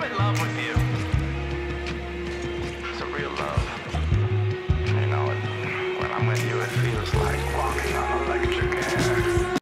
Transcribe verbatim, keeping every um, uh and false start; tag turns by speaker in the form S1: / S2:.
S1: in love with you. It's a real love. You know, when I'm with you, it feels like walking on a